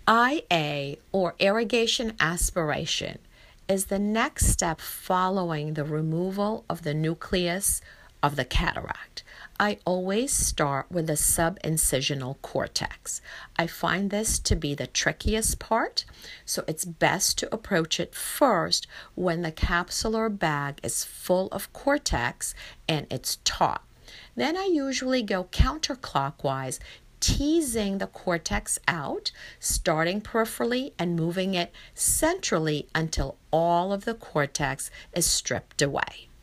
IA, or irrigation aspiration, is the next step following the removal of the nucleus of the cataract. I always start with the subincisional cortex. I find this to be the trickiest part, so it's best to approach it first when the capsular bag is full of cortex and it's taut. Then I usually go counterclockwise, teasing the cortex out, starting peripherally and moving it centrally until all of the cortex is stripped away.